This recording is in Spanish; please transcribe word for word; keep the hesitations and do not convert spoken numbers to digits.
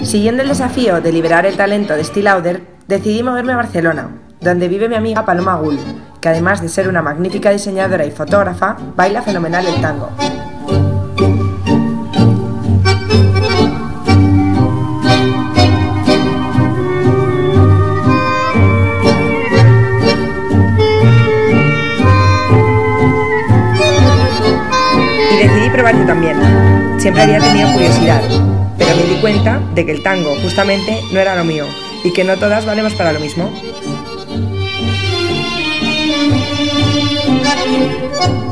Siguiendo el desafío de liberar el talento de Estee Lauder, decidí moverme a Barcelona, donde vive mi amiga Paloma Gull, que además de ser una magnífica diseñadora y fotógrafa, baila fenomenal el tango. Y decidí probar yo también. Siempre había tenido curiosidad, pero me di cuenta de que el tango justamente no era lo mío y que no todas valemos para lo mismo.